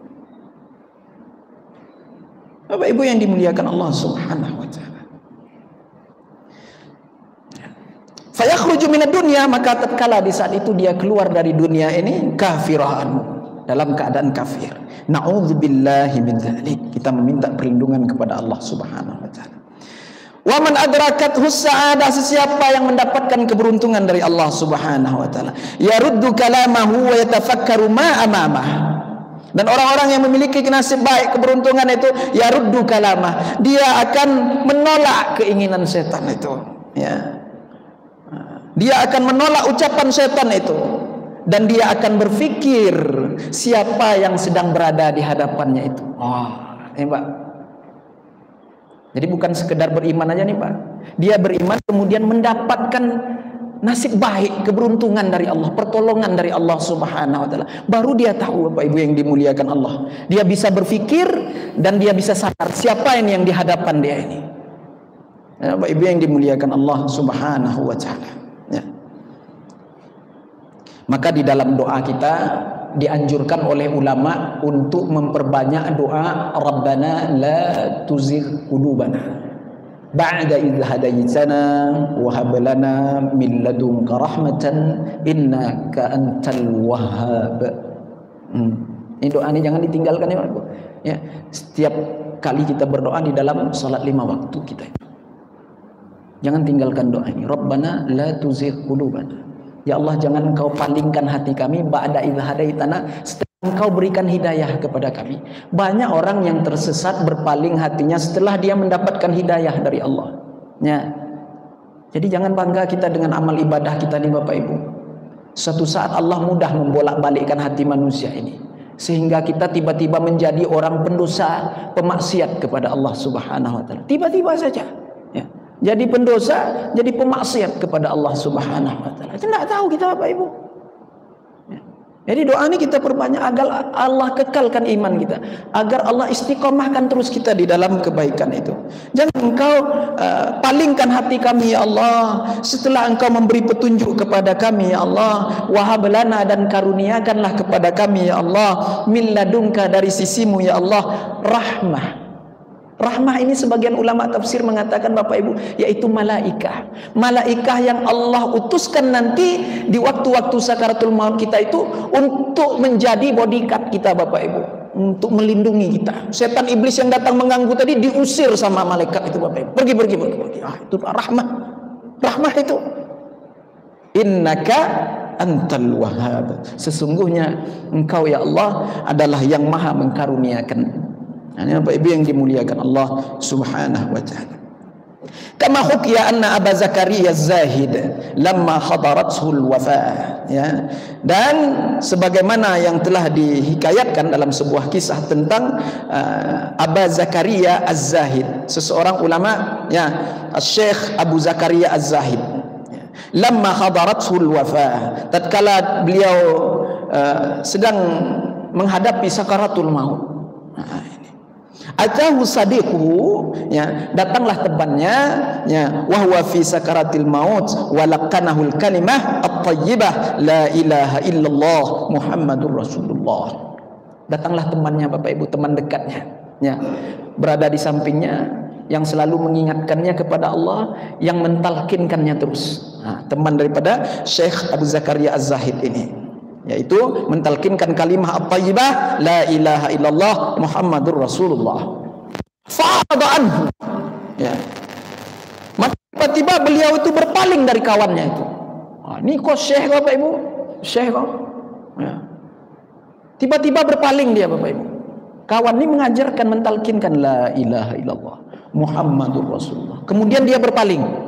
Bapak Ibu yang dimuliakan Allah Subhanahu wa taala. Fayakhruju minad dunya, maka tatkala di saat itu dia keluar dari dunia ini kafiran, dalam keadaan kafir. Na'udzubillahi min dzalik. Kita meminta perlindungan kepada Allah Subhanahu wa taala. Wa man adrakathu sa'adah, sesiapa yang mendapatkan keberuntungan dari Allah Subhanahu wa taala, yaruddu kalamahu wa yatafakkaru ma amamah. Dan orang-orang yang memiliki nasib baik, keberuntungan itu, yaruddu kalamah, dia akan menolak keinginan setan itu, ya. Dia akan menolak ucapan setan itu, dan dia akan berpikir siapa yang sedang berada di hadapannya itu. Ini Pak. Jadi bukan sekedar beriman aja nih Pak. Dia beriman kemudian mendapatkan nasib baik, keberuntungan dari Allah, pertolongan dari Allah Subhanahu wa taala. Baru dia tahu, Bapak Ibu yang dimuliakan Allah. Dia bisa berpikir dan dia bisa sadar siapa ini yang di hadapan dia ini. Bapak Ibu yang dimuliakan Allah Subhanahu wa taala. Ya. Maka di dalam doa kita dianjurkan oleh ulama untuk memperbanyak doa Rabbana la tuzigh qulubana ba'da idh hadaytana wa hab lana min ladunka rahmatan innaka antal wahhab. Ini doa ini jangan ditinggalkan ya, Pak. Ya, setiap kali kita berdoa di dalam salat 5 waktu kita, jangan tinggalkan doa ini. Rabbana la tuzigh qulubana. Ya Allah, jangan engkau palingkan hati kami ba'da idh hadaitana, setelah engkau berikan hidayah kepada kami. Banyak orang yang tersesat berpaling hatinya setelah dia mendapatkan hidayah dari Allah. Ya. Jadi jangan bangga kita dengan amal ibadah kita nih Bapak Ibu. Suatu saat Allah mudah membolak-balikkan hati manusia ini, sehingga kita tiba-tiba menjadi orang pendosa, pemaksiat kepada Allah Subhanahu wa taala. Tiba-tiba saja. Ya. Jadi pendosa, jadi pemaksiat kepada Allah Subhanahu wa taala. Itu tidak tahu kita Bapak Ibu. Ya. Jadi doa ini kita perbanyak agar Allah kekalkan iman kita, agar Allah istiqomahkan terus kita di dalam kebaikan itu. Jangan engkau palingkan hati kami ya Allah, setelah engkau memberi petunjuk kepada kami ya Allah. Wahab lana, dan karuniakanlah kepada kami ya Allah, min ladunka, dari sisimu ya Allah, rahmah. Rahmah ini sebagian ulama tafsir mengatakan Bapak Ibu, yaitu malaikah. Malaikah yang Allah utuskan nanti di waktu-waktu sakaratul maut kita itu untuk menjadi bodyguard kita Bapak Ibu, untuk melindungi kita. Setan iblis yang datang mengganggu tadi diusir sama malaikat itu Bapak Ibu. Pergi. Itu rahmah. Rahmah itu. Innaka antal wahhab. Sesungguhnya engkau ya Allah adalah yang maha mengkaruniakan. Ini Bapak Ibu yang dimuliakan Allah Subhanahu wa taala. Kama hukiya anna Aba Zakaria Az-Zahid lamma hadarathul wafah, ya. Dan sebagaimana yang telah dihikayatkan dalam sebuah kisah tentang Aba Zakaria Az-Zahid, seseorang ulama, ya, Syekh Abu Zakaria Az-Zahid. Lamma hadarathul wafah, tatkala beliau sedang menghadapi sakaratul maut. Atahu sadiquhu, ya, datanglah temannya, ya, wa huwa fi sakaratil maut wa laqanahul kalimah at-thayyibah la ilaha illallah Muhammadur Rasulullah. Datanglah temannya Bapak Ibu, teman dekatnya, ya, berada di sampingnya, yang selalu mengingatkannya kepada Allah, yang mentalkinkannya terus. Nah, teman daripada Syekh Abu Zakaria Az-Zahid ini, yaitu mentalkinkan kalimah at-thayyibah la ilaha illallah Muhammadur Rasulullah. Fa'ada anhu, ya. Maka tiba-tiba beliau itu berpaling dari kawannya itu. Ini kok Syekh Bapak Ibu, Syekh kok, ya. Tiba-tiba berpaling dia Bapak Ibu. Kawan ini mengajarkan, mentalkinkan la ilaha illallah Muhammadur Rasulullah. Kemudian dia berpaling,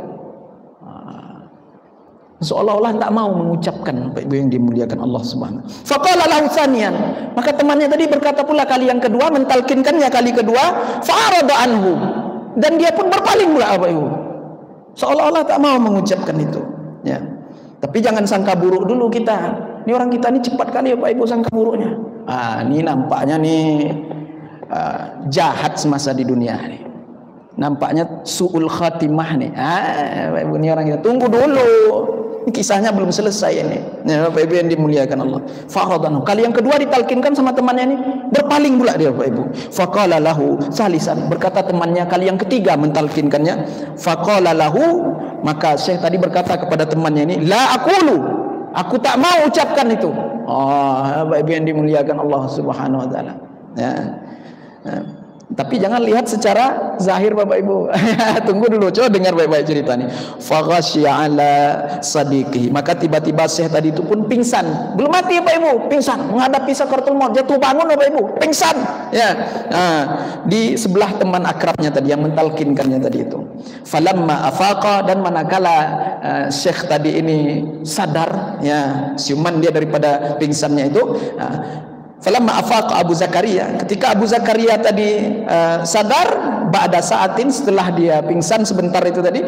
seolah-olah tak mau mengucapkan, Bapak Ibu yang dimuliakan Allah Subhanahu. Faqala lahu tsaniyan, maka temannya tadi berkata pula kali yang kedua, mentalkinkannya kali kedua, fa'arada anhu, dan dia pun berpaling pula Bapak Ibu, seolah-olah tak mau mengucapkan itu, ya. Tapi jangan sangka buruk dulu kita. Ini orang kita ini cepat kali Bapak Ibu sangka buruknya. Ini nampaknya nih jahat semasa di dunia nih. Nampaknya su'ul khatimah nih. Bapak Ibu, ini orang kita tunggu dulu. Ini kisahnya belum selesai ini. Ya, Bapak Ibu yang dimuliakan Allah. Fa'radanahu. Kali yang kedua ditalkinkan sama temannya ini, berpaling pula dia Bapak Ibu. Faqala lahu salisan. Berkata temannya kali yang ketiga mentalkinkannya. Faqala lahu, maka Syekh tadi berkata kepada temannya ini, la aqulu, aku tak mau ucapkan itu. Bapak Ibu yang dimuliakan Allah Subhanahu wa taala. Ya. Tapi jangan lihat secara zahir Bapak Ibu. Tunggu dulu, coba dengar baik-baik cerita ini. Faghasya ala sadiqihi, maka tiba-tiba Syekh tadi itu pun pingsan. Belum mati Bapak Ibu, pingsan menghadapi sakaratul maut, jatuh bangun Bapak Ibu, pingsan. Ya. Di sebelah teman akrabnya tadi yang mentalkinkannya tadi itu. Falamma afaqa, dan manakala Syekh tadi ini sadar, ya, siuman dia daripada pingsannya itu. Falamma afaqa Abu Zakaria, ketika Abu Zakaria tadi sadar, ba'da saatin, setelah dia pingsan sebentar itu tadi,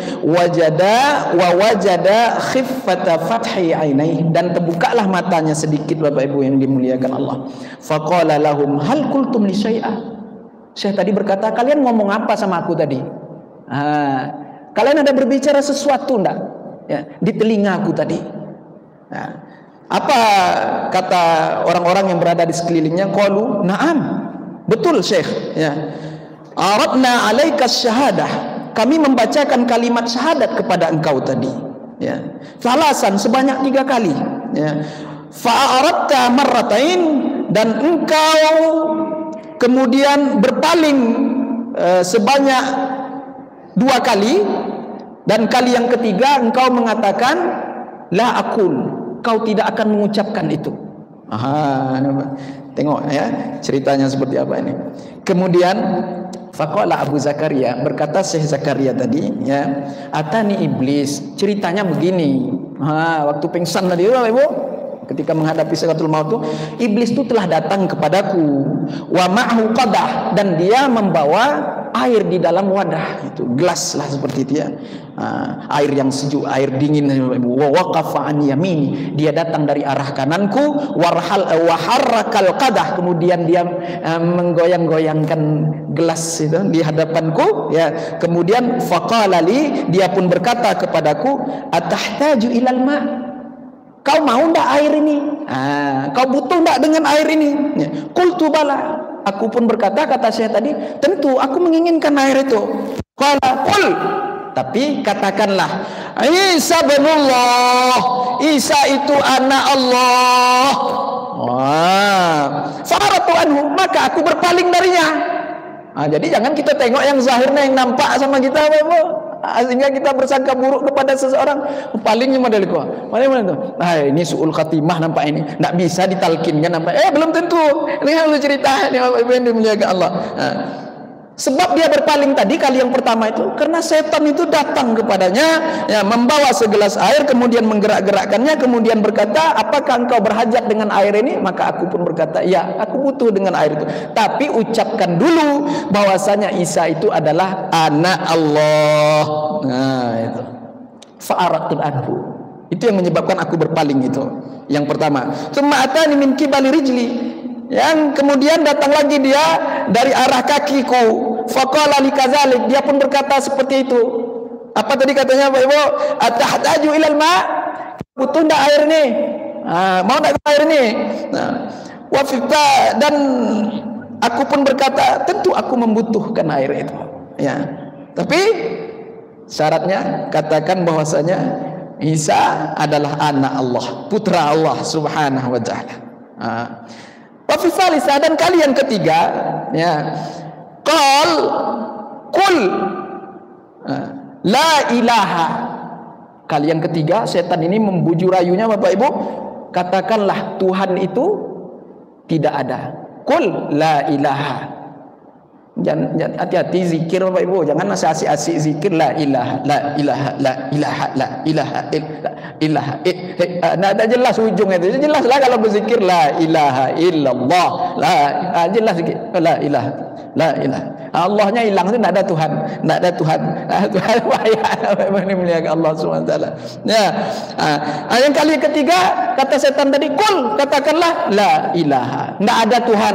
wajada khiffata fathi ainaihi, dan terbukalah matanya sedikit Bapak Ibu yang dimuliakan Allah. Faqala lahum hal qultum li syai'a. Syekh tadi berkata, kalian ngomong apa sama aku tadi? Kalian ada berbicara sesuatu enggak? Ya, di telinga aku tadi. Apa kata orang-orang yang berada di sekelilingnya? Qalu na'am, betul Syekh, ya. Aradna 'alaika syahadah, kami membacakan kalimat syahadat kepada engkau tadi, ya. Salasan, sebanyak 3 kali, ya. Fa'aradta marratain, dan engkau kemudian berpaling sebanyak 2 kali, dan kali yang ketiga engkau mengatakan la aqul, kau tidak akan mengucapkan itu. Tengok ya ceritanya seperti apa ini. Kemudian faqala Abu Zakaria, berkata Syekh Zakaria tadi, ya, atani iblis, ceritanya begini. Waktu pingsan tadi Bapak Ibu, ketika menghadapi sakaratul maut itu, iblis itu telah datang kepadaku, wa ma'hu qadah, dan dia membawa air di dalam wadah itu, gelas lah seperti itu ya. Air yang sejuk, air dingin. Wa waqafa an yamini, dia datang dari arah kananku. Wa harrakal qadah, kemudian dia menggoyang-goyangkan gelas itu di hadapanku ya. Kemudian faqala li, dia pun berkata kepadaku, atahtaju ilal ma, kau mau ndak air ini? Kau butuh ndak dengan air ini? Ya. Qultu bala, aku pun berkata, kata saya tadi, tentu aku menginginkan air itu. Qala qul, tapi katakanlah, Isa binullah, Isa itu anak Allah. Faratu anhu, maka aku berpaling darinya. Jadi jangan kita tengok yang zahirnya, yang nampak sama kita, sehingga kita bersangka buruk kepada seseorang. Palingnya model itu. Mana tu? Ini suul khatimah nampak ini. Tak bisa ditalkinkan nampak. Belum tentu. Ini harus cerita. Ini Bapak Ibu yang dimuliakan Allah. Sebab dia berpaling tadi kali yang pertama itu karena setan itu datang kepadanya, ya, membawa segelas air, kemudian menggerak-gerakkannya, kemudian berkata, apakah engkau berhajat dengan air ini? Maka aku pun berkata, ya, aku butuh dengan air itu. Tapi ucapkan dulu bahwasanya Isa itu adalah anak Allah. Itu. Fa'aratul anhu. Itu yang menyebabkan aku berpaling itu. Yang pertama. Tsumma atani min qibali rijli. Yang kemudian datang lagi dia dari arah kakiku. Faqala li kadzalik, dia pun berkata seperti itu. Apa tadi katanya Bapak Ibu? Atahtaju ilal ma, butuh ndak air ini? Mau ndak air ini? Dan aku pun berkata, tentu aku membutuhkan air itu. Ya. Tapi syaratnya katakan bahwasanya Isa adalah anak Allah, putra Allah Subhanahu wa taala. Wafi salisa, dan kali yang ketiga, ya, qul la ilaha. Kali yang ketiga setan ini membuju rayunya Bapak Ibu, katakanlah Tuhan itu tidak ada. Qul la ilaha. Jangan hati-hati zikir Bapak Ibu, jangan asik-asik zikir la ilaha la ilaha la ilaha la ilaha ilaha. Ada jelas ujungnya itu. Jelaslah kalau berzikir la ilaha illallah. Jelas zikir la ilaha la ilaha. Allahnya hilang itu, tidak ada Tuhan, tidak ada Tuhan. Tuhan ini melihat Allah SWT. Ya. Yang kali ketiga kata setan tadi, kul, katakanlah la ilaha, tidak ada Tuhan.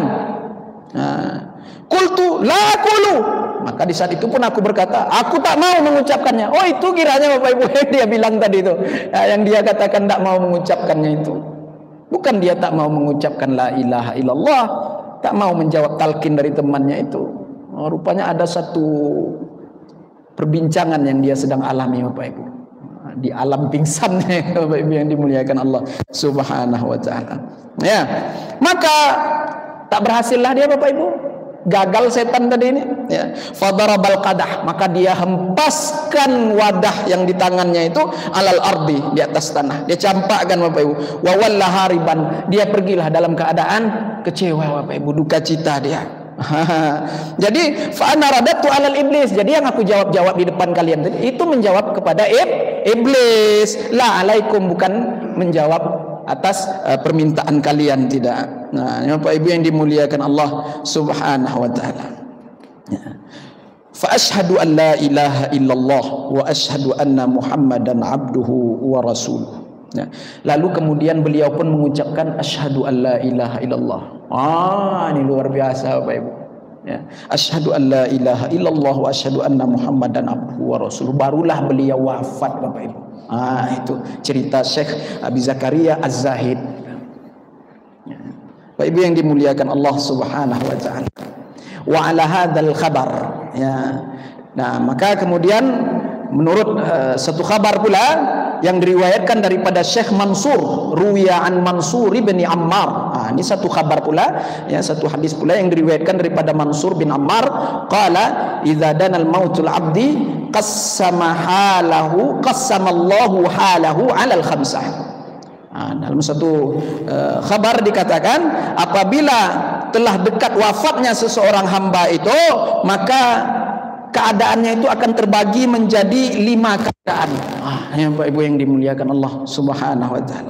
Qultu la aqulu, maka di saat itu pun aku berkata, aku tak mau mengucapkannya. Oh, itu kiranya Bapak Ibu yang dia bilang tadi itu, yang dia katakan tak mau mengucapkannya itu. Bukan dia tak mau mengucapkan la ilaha illallah, tak mau menjawab talqin dari temannya itu. Rupanya ada satu perbincangan yang dia sedang alami Bapak Ibu, di alam pingsannya Bapak Ibu yang dimuliakan Allah Subhanahu wa taala. Ya. Maka tak berhasillah dia Bapak Ibu. Gagal setan tadi ini, ya. Fadarabal qadah, maka dia hempaskan wadah yang di tangannya itu alal ardi, di atas tanah. Dia campakkan Bapak Ibu. Wa walla hariban, dia pergilah dalam keadaan kecewa Bapak Ibu, duka cita dia. Jadi fa ana radatu alal iblis. Jadi yang aku jawab di depan kalian tadi itu menjawab kepada iblis. La alaikum, bukan menjawab atas permintaan kalian, tidak. Bapak Ibu yang dimuliakan Allah Subhanahu wa taala. Fa asyhadu an la ilaha illallah wa asyhadu anna Muhammadan abduhu wa rasuluh. Lalu kemudian beliau pun mengucapkan asyhadu an la ilaha illallah. Ini luar biasa Bapak Ibu. Ya. Asyhadu an la ilaha illallah wa asyhadu anna Muhammadan abduhu wa rasuluh. Barulah beliau wafat Bapak Ibu. Itu cerita Syekh Abi Zakaria Az-Zahid. Bapak Ibu yang dimuliakan Allah Subhanahu wa taala. Wa ala hadzal khabar, ya. Nah, maka kemudian menurut satu kabar pula yang diriwayatkan daripada Syekh Mansur, ruwiya an Mansur bin Ammar. Ini satu kabar pula, ya, satu hadis pula yang diriwayatkan daripada Mansur bin Ammar, qala idza danal mautul abdi qassamallahu halahu 'alal khamsah. Dalam satu khabar dikatakan, apabila telah dekat wafatnya seseorang hamba itu, maka keadaannya itu akan terbagi menjadi 5 keadaan. Ya Bapak Ibu yang dimuliakan Allah Subhanahu wa taala.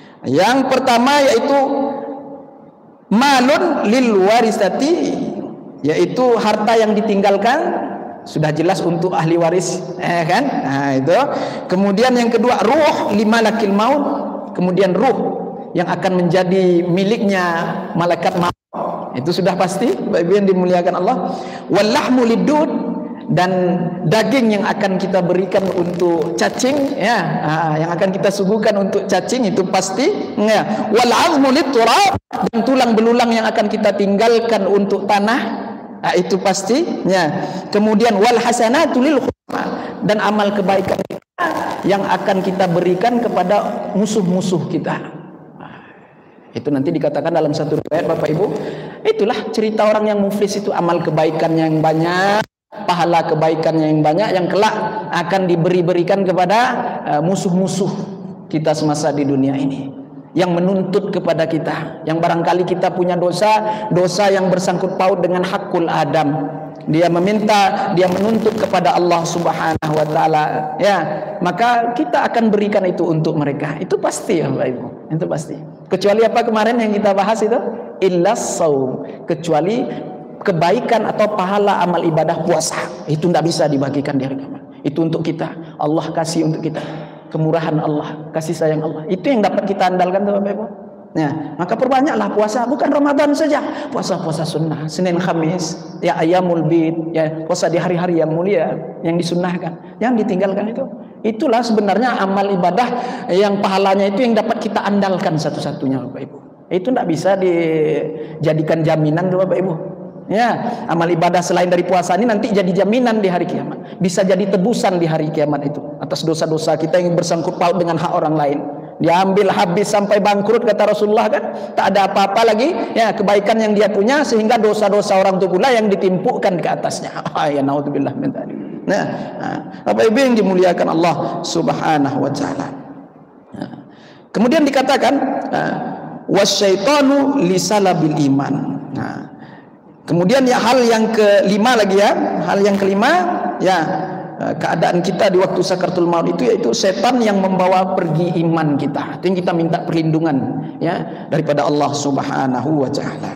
Yang pertama yaitu malun lil warisati yaitu harta yang ditinggalkan sudah jelas untuk ahli waris, kan? Nah, itu. Kemudian yang kedua, ruh limalakil maut, kemudian ruh yang akan menjadi miliknya malaikat maut. Itu sudah pasti, Bapak Ibu yang dimuliakan Allah. Wallahmu lidud, dan daging yang akan kita berikan untuk cacing, ya, yang akan kita suguhkan untuk cacing itu pasti, ya. Wal azmu liturab, dan tulang belulang yang akan kita tinggalkan untuk tanah. Itu pasti, ya. Kemudian wal hasanatu lil khusma, dan amal kebaikan kita yang akan kita berikan kepada musuh-musuh kita. Itu nanti dikatakan dalam satu riwayat, Bapak Ibu, itulah cerita orang yang muflis itu, amal kebaikannya yang banyak, pahala kebaikannya yang banyak, yang kelak akan diberikan kepada musuh-musuh kita semasa di dunia ini, yang menuntut kepada kita, yang barangkali kita punya dosa yang bersangkut paut dengan hakul Adam. Dia meminta, dia menuntut kepada Allah Subhanahu wa taala, ya, maka kita akan berikan itu untuk mereka. Itu pasti, ya Bapak Ibu, itu pasti. Kecuali apa kemarin yang kita bahas itu? Illas saum, kecuali kebaikan atau pahala amal ibadah puasa. Itu tidak bisa dibagikan di hari kiamat. Itu untuk kita, Allah kasih untuk kita. Kemurahan Allah, kasih sayang Allah, itu yang dapat kita andalkan, Bapak Ibu. Ya, maka perbanyaklah puasa, bukan Ramadan saja, puasa-puasa sunnah, Senin Khamis, ya, Ayyamul Bid, ya, puasa di hari-hari yang mulia yang disunnahkan, yang ditinggalkan itu. Itulah sebenarnya amal ibadah yang pahalanya itu yang dapat kita andalkan satu-satunya, Bapak Ibu. Itu tidak bisa dijadikan jaminan, Bapak Ibu. Ya, amal ibadah selain dari puasa ini nanti jadi jaminan di hari kiamat. Bisa jadi tebusan di hari kiamat itu atas dosa-dosa kita yang bersangkut paut dengan hak orang lain. Diambil habis sampai bangkrut, kata Rasulullah, kan? Tak ada apa-apa lagi, ya, kebaikan yang dia punya, sehingga dosa-dosa orang itu pula yang ditimpukkan ke atasnya. Ya, naudzubillah min dzalik. Nah, Bapak Ibu yang dimuliakan Allah Subhanahu wa taala. Kemudian dikatakan wasyaitanu lisalabil iman. Nah, kemudian ya, hal yang kelima lagi, ya, hal yang kelima, ya, keadaan kita di waktu sakaratul maut itu, yaitu setan yang membawa pergi iman kita. Itu yang kita minta perlindungan, ya, daripada Allah Subhanahu wa taala.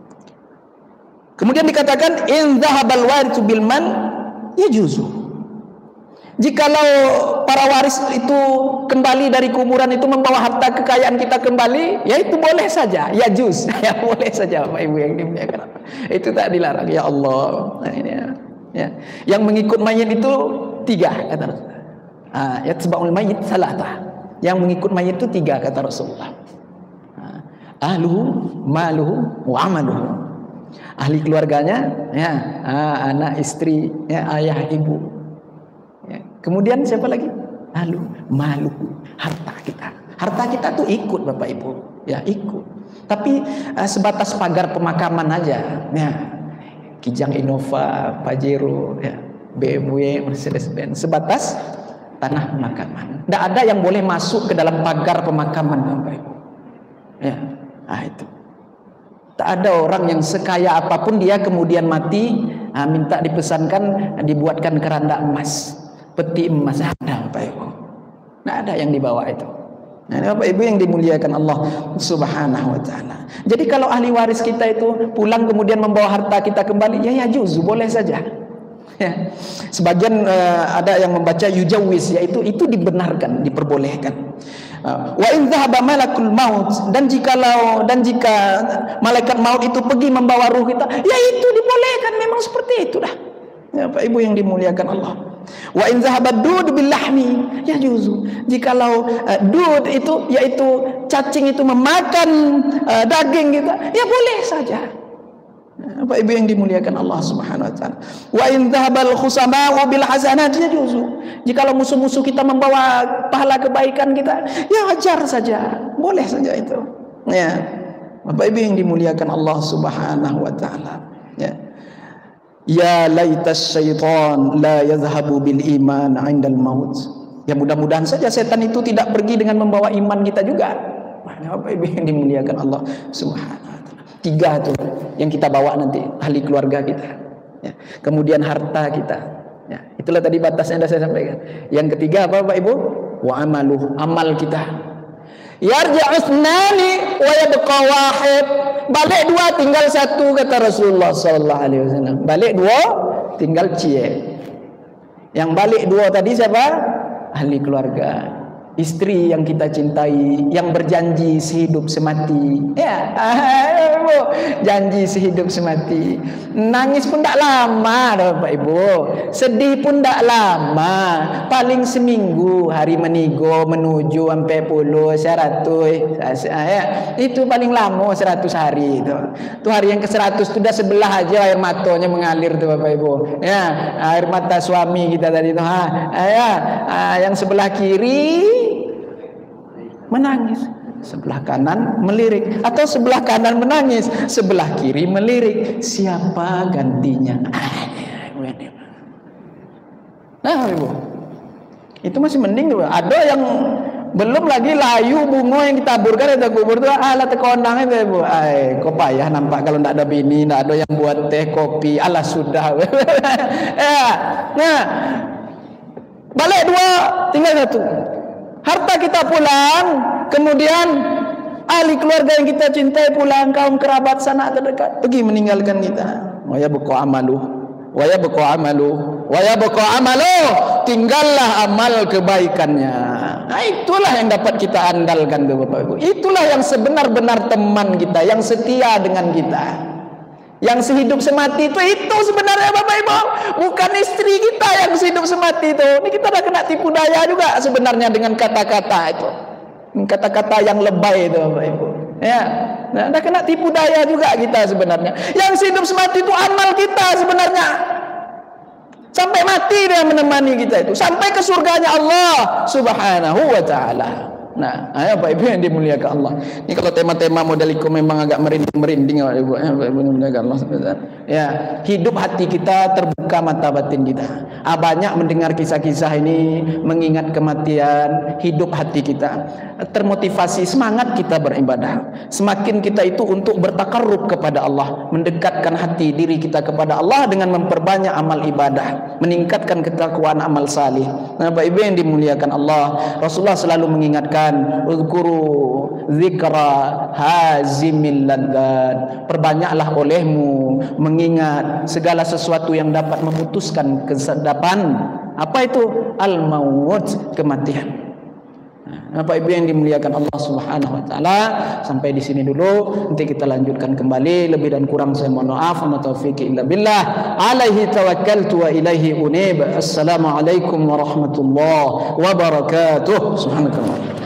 Kemudian dikatakan in dhahabal warithu bil man yajuzu. Jikalau para waris itu kembali dari kuburan itu membawa harta kekayaan kita kembali, ya itu boleh saja, ya juz, ya boleh saja, Bapak Ibu yang dimuliakan. Itu tak dilarang, ya Allah. Nah, ini, ya. Yang mengikut mayit itu 3, kata Rasulullah. Yatba'ul mayit salatah. Yang mengikut mayit itu 3, kata Rasulullah. Ahluhu, maluhu, wa amaluhu. Ahli keluarganya, ya, anak, istri, ya, ayah, ibu. Ya. Kemudian siapa lagi? Ahlu, maluhu, harta kita. Harta kita tuh ikut, Bapak Ibu, ya, ikut. Tapi sebatas pagar pemakaman aja, ya. Kijang Innova, Pajero, ya, BMW, Mercedes-Benz, sebatas tanah pemakaman. Tidak ada yang boleh masuk ke dalam pagar pemakaman, Bapak Ibu. Ya, itu. Tak ada orang yang sekaya apapun dia kemudian mati, minta dipesankan dibuatkan keranda emas, peti emas. Ada, Bapak Ibu. Tidak ada yang dibawa itu. Nah, Bapak Ibu yang dimuliakan Allah Subhanahu wa taala. Jadi kalau ahli waris kita itu pulang kemudian membawa harta kita kembali, ya juzu, boleh saja. Ya. Sebagian ada yang membaca yujawis, yaitu itu dibenarkan, diperbolehkan. Wa in dhahaba malakul maut, dan jika malaikat maut itu pergi membawa ruh kita, ya itu dibolehkan, memang seperti itu dah. Ya, Bapak Ibu yang dimuliakan Allah. Wa in zahabad dud bil lahmi ya juzu. Jikalau dud itu, yaitu cacing itu memakan daging kita, ya boleh saja. Bapak Ibu yang dimuliakan Allah Subhanahu wa taala. Wa in zahabal khusama'u bil hasanat ya juzu. Jikalau musuh-musuh kita membawa pahala kebaikan kita, ya wajar saja, boleh saja itu. Ya. Bapak Ibu yang dimuliakan Allah Subhanahu wa taala. Ya. Ya laitas syaitan la yadhhabu bil iman 'indal maut. Ya mudah-mudahan saja setan itu tidak pergi dengan membawa iman kita juga. Bapak Ibu yang dimuliakan Allah Subhanahu wa taala. 3 tuh yang kita bawa nanti, ahli keluarga kita. Ya. Kemudian harta kita. Ya, itulah tadi batasnya yang saya sampaikan. Yang ketiga apa, Bapak Ibu? Wa amaluh, amal kita. Yarji'u ithnani wa yabqa wahid. Balik dua tinggal satu, kata Rasulullah sallallahu alaihi wasallam. Balik dua tinggal cie. Yang balik dua tadi siapa? Ahli keluarga, istri yang kita cintai, yang berjanji sehidup semati. Ya, janji sehidup semati. Nangis pun tak lama, Bapak Ibu. Sedih pun tak lama. Paling seminggu, hari menigo menuju sampai 100. Ya, itu paling lama 100 hari itu. Itu hari yang ke-100 itu dah sebelah aja air matanya mengalir tuh Bapak Ibu. Ya, air mata suami kita tadi itu. Yang sebelah kiri menangis, sebelah kanan melirik, atau sebelah kanan menangis, sebelah kiri melirik. Siapa gantinya? Nah, Ibu, itu masih mending tuh. Ada yang belum lagi layu bunga yang ditaburkan itu kubur tuh, alat tekondang itu Ibu. Kok payah nampak kalau tidak ada bini, tidak ada yang buat teh kopi, alah sudah. Ya, nah, balik dua tinggal satu. Harta kita pulang, kemudian ahli keluarga yang kita cintai pulang, kaum kerabat sanak terdekat pergi meninggalkan kita. Wa yabqa amalu, wa yabqa amalu, wa yabqa amalu. Tinggallah amal kebaikannya. Nah, itulah yang dapat kita andalkan tuh Bapak Ibu. Itulah yang sebenar-benar teman kita, yang setia dengan kita, yang sehidup semati itu sebenarnya Bapak Ibu. Bukan istri kita yang sehidup semati itu. Ini kita dah kena tipu daya juga sebenarnya dengan kata-kata itu, kata-kata yang lebay itu Bapak Ibu. Ya, nah, dah kena tipu daya juga kita sebenarnya. Yang hidup semati itu amal kita sebenarnya. Sampai mati dia menemani kita itu, sampai ke surganya Allah Subhanahu wa taala. Nah, Bapak Ibu yang dimuliakan Allah. Ini kalau tema-tema modeliku memang agak merinding-merinding Bapak Ibu. Bapak Ibu dimuliakan Allah. Ya, hidup hati kita terbuka mata batin kita. Banyak mendengar kisah-kisah ini, mengingat kematian, hidup hati kita termotivasi, semangat kita beribadah. Semakin kita itu untuk bertakarrub kepada Allah, mendekatkan hati diri kita kepada Allah dengan memperbanyak amal ibadah, meningkatkan ketakwaan amal salih. Nah, Bapak Ibu yang dimuliakan Allah, Rasulullah selalu mengingatkan, uzkuru zikra hazimil ladzat. Perbanyaklah olehmu mengingat segala sesuatu yang dapat memutuskan kesedapan. Apa itu? Al-maut, kematian. Bapak Ibu yang dimuliakan Allah Subhanahu wa taala, sampai di sini dulu. Nanti kita lanjutkan kembali. Lebih dan kurang saya mohon maaf. Wa taufiqi illa billah. Alaihi tawakkaltu wa ilaihi unib. Assalamualaikum warahmatullahi wabarakatuh. Subhanakallah.